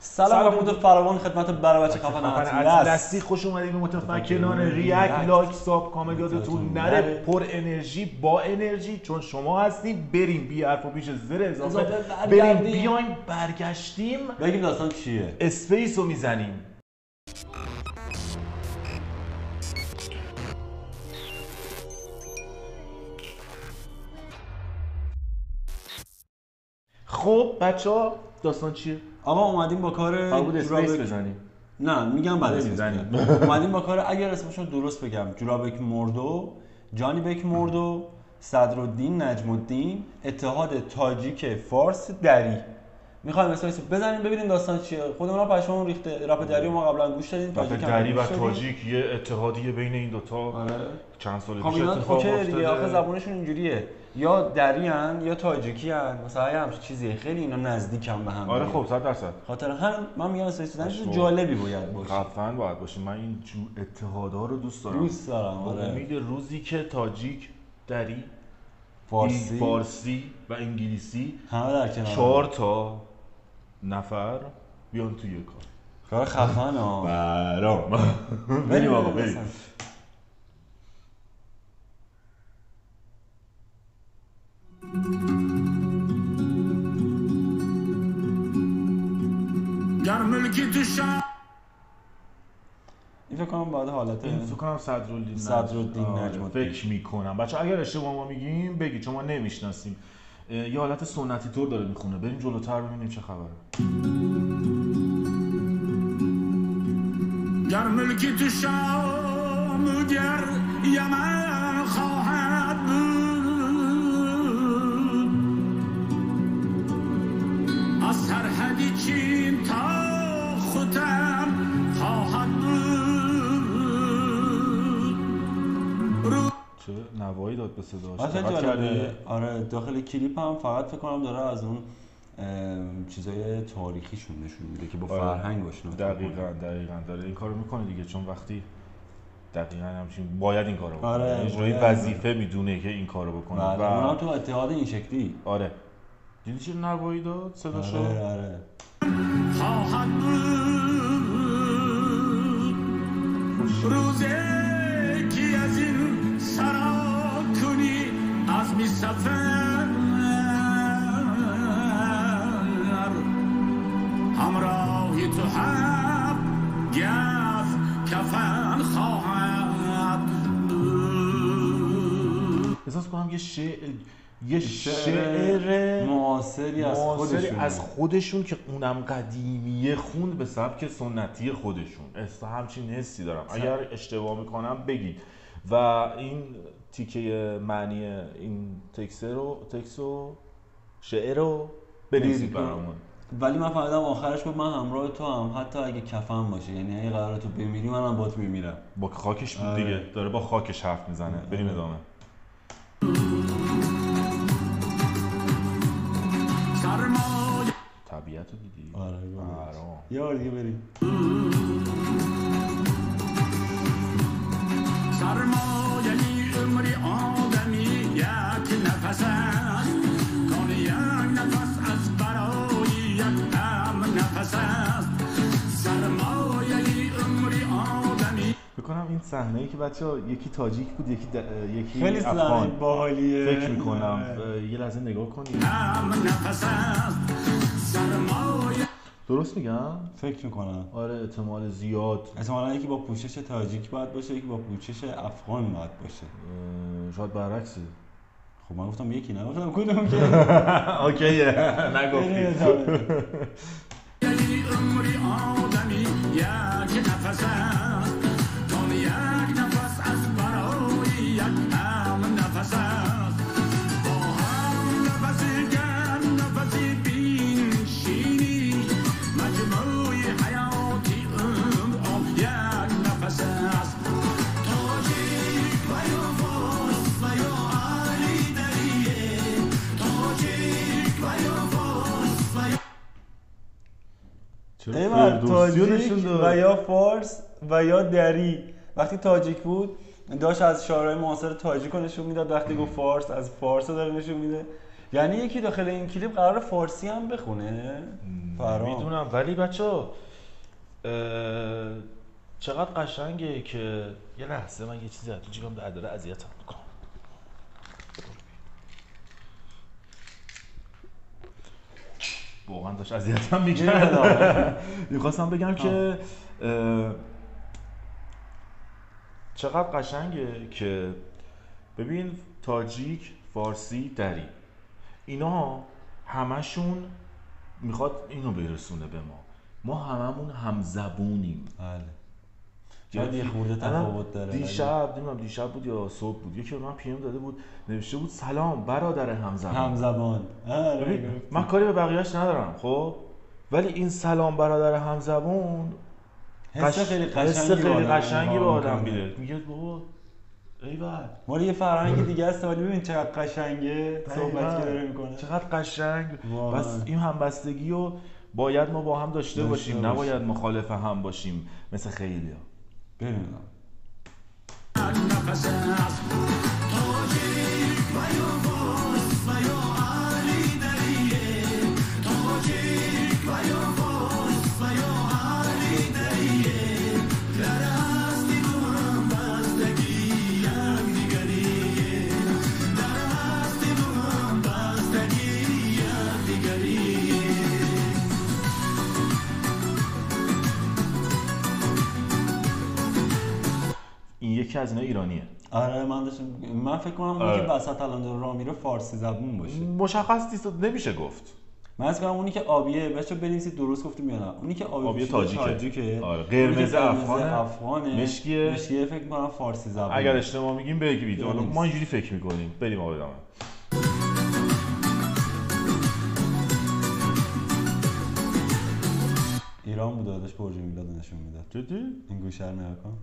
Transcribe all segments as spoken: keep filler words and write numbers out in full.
سلام درود فراوان خدمت برابچه خفن اطلسی. خوش اومدید به متفکران ریاکت لایک ساب کامنت. یادتون نره پر انرژی با انرژی چون شما هستید. بریم بی حرف و بیش زر اضافه بریم بیایم برگشتیم بگیم داستان چیه. اسپیس رو میزنیم. خب بچه‌ها داستان چیه؟ آقا اومدیم با کار بود اسپیس بزنیم. نه میگم بعد اسپیس بزنیم. اومدیم با کار اگر اسمشو درست بگم جورابک مردو، جانی بک مردو، صدرالدین نجم الدین، اتحاد تاجیک فارس دری. میخوایم اسپیس بزنیم ببینیم داستان چیه. خودمون پشممون ریخته. رپ دری ما قبلا گوش دادیم. تاجیک دری و تاجیک یه اتحادیه بین این دو تا. آره. چند سال پیش اتفاق افتاده. آخه زبونشون اینجوریه. یا دریان یا تاجیکی ان مثلا یه همچین چیزیه. خیلی اینا نزدیکم به هم. آره خب صد درصد. خاطر هم من میگم استفاده چیز جالبی باید باشه. حتما باید باشه. من این جو اتحادها رو دوست دارم. دوست دارم. آره. امید روزی که تاجیک، دری، فارسی، فارسی و انگلیسی همه در کنار چهار تا نفر بیان توی کار. کار خفن ها. برام. بریم آقا بریم. در ملکی تو شام این فکر کنم بعد حالت این فکر کنم صدرالدین صدرالدین نجم فکر میکنم. بچه اگر اشتباه ما میگیم بگید چون ما نمیشناسیم. یه حالت سنتی طور داره میخونه. بریم جلوتر ببینیم چه خبره. در ملکی تو شام گر یمن خواهد بود از سرحدی چین تا ختم خواهد بود. چه نوایی داد به صداش. اصلا جالبه. آره داخل کلیپ هم فقط فکر کنم داره از اون چیزای تاریخیشون نشون میده که با فرهنگ آشنا. دقیقاً دقیقاً داره این کارو میکنه دیگه چون وقتی دقیقاً همچین باید این کارو بکنه. آره اجرای وظیفه میدونه که این کارو بکنه. و اونا تو اتحاد این شکلی. آره دیدی چه نوایی داد صداشو. آره آره خواهد بود روزی که از این سرا کنی از می سفر همراهی تو هم گف کفن خواهد بود. احساس کنم یه شعر یه شعر معاصری از خودشون از خودشون که اونم قدیمیه خوند به سبک سنتی خودشون. اصلا همچین حسی دارم. اگر اشتباه میکنم بگید. و این تیکه معنی این تکست رو تکست و شعر رو بنویسید برامون. ولی من فهمیدم آخرش بود من همراه تو هم حتی اگه کفن باشه. یعنی اگه قراره تو بمیری منم باهات میمیرم. با خاکش بود دیگه. داره با خاکش حرف میزنه. بریم ادامه. طبیعت رو دیدی؟ آره برام یه بار دیگه بریم. سرمایه‌ی عمری آدمی یک نفس است کان یک نفس از برای یک هم نفس است. سرمایه‌ی عمری آدمی بکنم این صحنه‌ای که بچه‌ها یکی تاجیک بود یکی د... یکی خیلی افغان باحالیه. فکر می‌کنم یه لحظه نگاه کنید. هم نفس است سرمایه. درست میگم؟ فکر میکنم. آره احتمال زیاد. احتمالاً یکی با پوشش تاجیک باید باشه یکی با پوشش افغان باید باشه. شاید برعکسه. خب من گفتم یکی نه گفتم کدوم که اوکیه نگفتی. عمری آدمی یک نفس است کان یک نفس از برای یک هم نفس است. با هم نفسی گرم نفسی بین شیرین مجموعی حیاتی عمر یک نفس است. تاجیک و یا فارس و یا علی دریه تاجیک و یا فارس و یا ایوان تاجیک و یا فارس و یا دری. وقتی تاجیک بود داشت از شاعرای معاصر تاجیک رو نشون میداد. وقتی گفت فارس از فارس داره نشون میده. یعنی یکی داخل این کلیپ قرار فارسی هم بخونه؟ فرام میدونم ولی بچه‌ها چقدر قشنگه که یه لحظه من یه چیزی تو جیبم داره اذیتم میکنه. واقعا داشت اذیتم میکرد. میخواستم بگم که چقدر قشنگه که ببین تاجیک، فارسی، دری اینا همشون میخواد اینو برسونه به ما. ما هممون همزبونیم. بله. شاید یه خورده تفاوت داره. دیشب نمیدونم دیشب بود یا صبح بود یکی به من پی ام داده بود نوشته بود سلام برادر همزبان. همزبان. من کاری به بقیه‌اش ندارم خب ولی این سلام برادر همزبان حس خیلی قشنگی خیلی قشنگی به آدم میده. میگه بابا ایول ما یه فرهنگ دیگه است ولی ببین چقدر قشنگه صحبتی که داره میکنه. چقدر قشنگ. بس این همبستگی رو باید ما با هم داشته باشیم باشه. نباید مخالف هم باشیم مثل خیلی‌ها. ببینم یکی از اینا ایرانیه. آره من داشتم من فکر کنم اون که وسط الان داره راه میره فارسی زبون باشه. مشخص نیست نمیشه گفت. من از کنم اونی که آبیه بچا بنویسید درست گفتم یا نه. اونی که آبیه, آبیه تاجیکه. تاجیکه. آره قرمز افغانه. افغانه. مشکیه. مشکیه فکر کنم فارسی زبون. اگر اشتباه میگیم بگید. حالا ما اینجوری فکر میکنیم. بریم آقا ادامه. ایران بود داداش برج میلاد نشون میداد. جدی؟ این گوشه رو نگاه کن.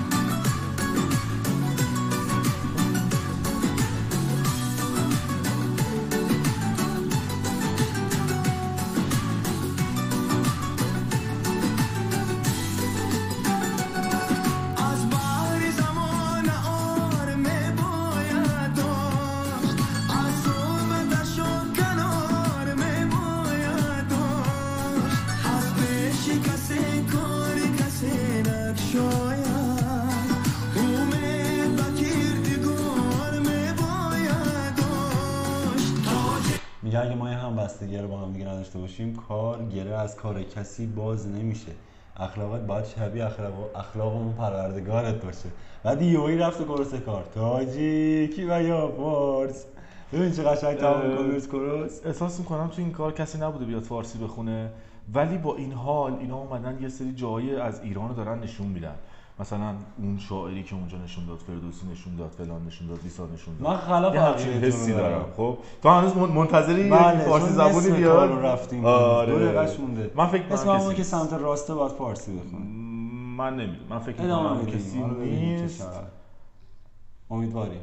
اگه ما یه همبستگی رو با هم دیگه نداشته باشیم کار گره از کار کسی باز نمیشه. اخلاقات باید شبیه اخلاق اخلاقمون پروردگارت باشه. بعد یهویی رفت و کورس کار تاجیکی و یا فارس. ببین چه قشنگ تمام کورس کورس. احساس می‌کنم تو این کار کسی نبوده بیاد فارسی بخونه ولی با این حال اینا اومدن یه سری جایی از ایران رو دارن نشون میدن. مثلا اون شاعری که اونجا نشون داد فردوسی نشون داد فلان نشون داد بیسار نشون داد. من خلاف همچین حسی دارم. خب تو هنوز منتظری فارسی زبونی بیاد رو رفتیم. آره. دو دقیقه مونده. من فکر می‌کنم کسی که سمت راسته باید فارسی بخونه. من نمیدونم. من فکر می‌کنم کسی نیست. امیدواریم.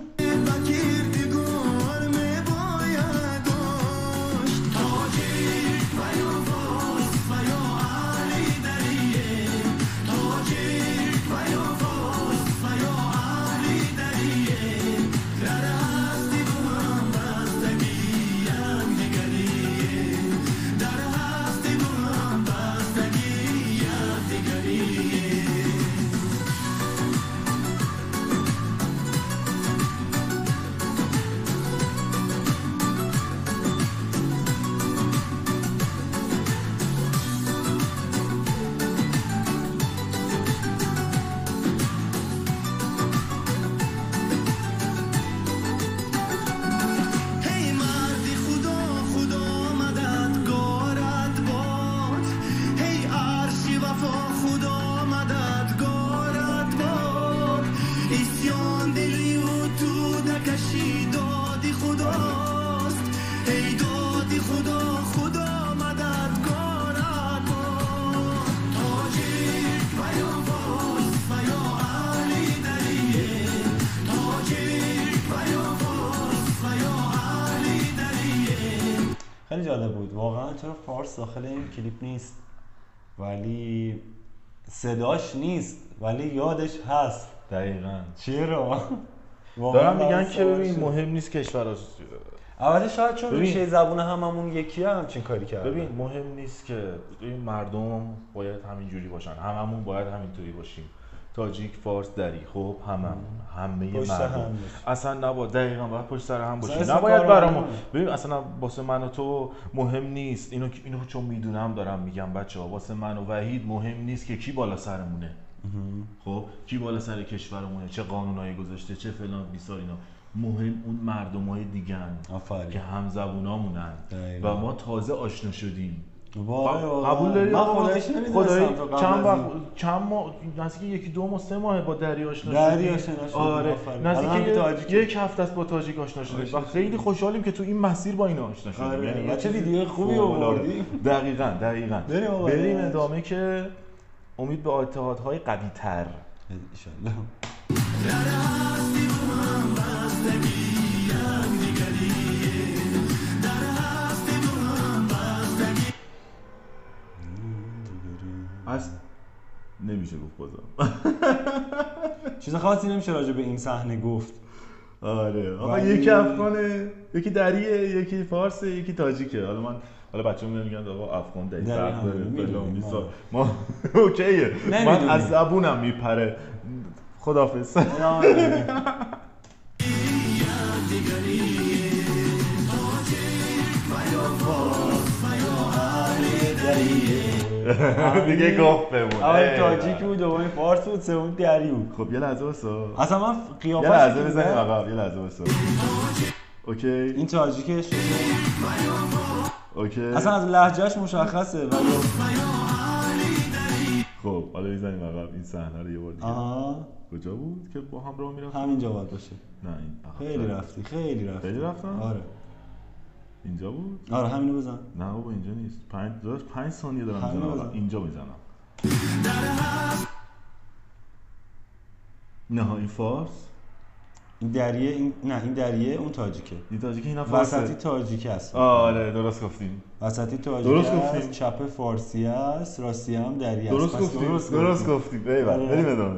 خیلی جالب بود واقعا. چرا فارس داخل این کلیپ نیست ولی صداش نیست ولی یادش هست. دقیقاً. چرا؟ دارم میگن که ببین مهم نیست کشورش البته شاید چون ببین. ریشه زبون هممون یکیه همچین کاری کرده. ببین مهم نیست که این مردم باید همینجوری باشن، هممون باید همینطوری باشیم. تاجیک، فارس، دری، خب هممون همه پشت مردم هم اصلا نباید دقیقاً باید پشت سر هم باشیم، اصلا نباید کار برامون برامون. ببین اصلا واسه من و تو مهم نیست، اینو اینو چون میدونم دارم میگم بچه‌ها، واسه من و وحید مهم نیست که کی بالا سرمونه. خب کی بالا سر کشورمونه، چه قانونایی گذاشته، چه فلان بیسار، اینا مهم اون مردمای دیگن آفرین. که هم زبونامونن دقیقاً. و ما تازه آشنا شدیم. واقعا قبول داری؟ من خودش نمیدونستم خدایی تا قبل چند از وقت این. چند ماه نزدیک یکی دو ماه سه ماه با دری آشنا دری شدیم. آشنا شدیم، آره آفرین. الان هم نزدیک که تاجیک. یک هفته است با تاجیک آشنا شدیم و خیلی خوشحالیم که تو این مسیر با اینا آشنا شدیم. آره، یعنی و یه چه چیز ویدیوی خوبی فوق‌العاده. آوردی. دقیقاً دقیقاً بریم آقا. بریم ادامه که امید به اتحادهای قوی تر. ان از نمیشه گفت بازم. چیز خاصی نمیشه راجع به این صحنه گفت. آره آقا ولی- یکی افغانه، یکی دریه، یکی فارسه، یکی تاجیکه. حالا من حالا بچه‌ها میگن آقا افغان دری دری فرق هم داره می‌دونیم. فلان بیسار. آره. ما اوکیه من نمی‌دونیم. از زبونم میپره. خداحافظ. ادامه بدیم. دیگه گفت بمون. اول تاجیک بود، دومی فارس بود، سومی دری بود. خب یه لحظه واسا. اصلا من یه قیافش لحظه که بزنیم دیدم، عقب، یه لحظه واسا. اوکی این تاجیکه شده. اوکی. اصلا از لهجهش مشخصه ولی خب حالا بزنیم عقب این صحنه رو یه بار دیگه. آها کجا بود که با هم راه میرفتیم؟ همینجا باید باشه. نه این عقب. خیلی رفتی، خیلی رفتی. خیلی رفتم؟ آره. اینجا بود؟ آره همینو بزن. نه بابا اینجا نیست. پنج داداش پنج ثانیه دارم همین میزنم. بزن. اینجا میزنم. نه این فارس. این دریه این نه این دریه اون تاجیکه. این تاجیک اینا فارسه. وسطی تاجیکه است. آره درست گفتیم. وسطی تاجیکه درست است، گفتیم. چپ فارسی است، راستی هم دریه است. درست پس گفتیم. درست درست گفتیم. ایول آره. بریم ادامه.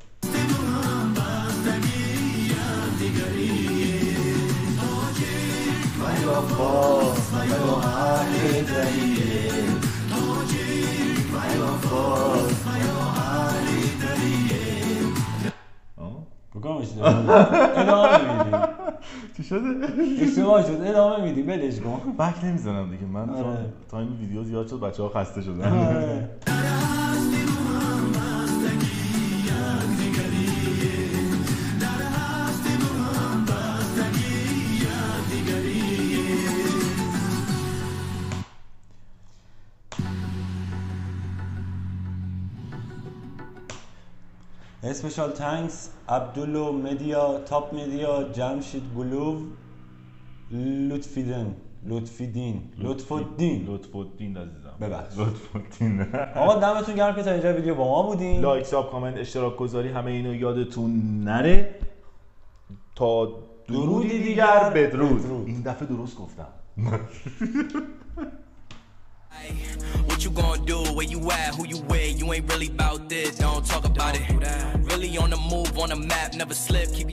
آه؟ بگم ادامه میدیم. چی شده؟ اشتباه شد، ادامه میدیم، بلش کن. بک نمیزنم دیگه من آره. چون تا این ویدیو زیاد شد بچه‌ها خسته شدن. آره. اسپشال تانکس عبدالله مدیا، تاپ مدیا، جمشید بلوو، لطفیدین لطفیدین لطفالدین لطفالدین عزیزم. ببخش. لطفالدین. آقا دمتون گرم که تا اینجا ویدیو با ما بودین. لایک، ساب، کامنت، اشتراک گذاری همه اینو یادتون نره. تا درودی دیگر بدرود. بدرود. این دفعه درست گفتم. What you gonna do? Where you at? Who you with? You ain't really about this. Don't talk about it. Really on the move, on the map, never slip. Keep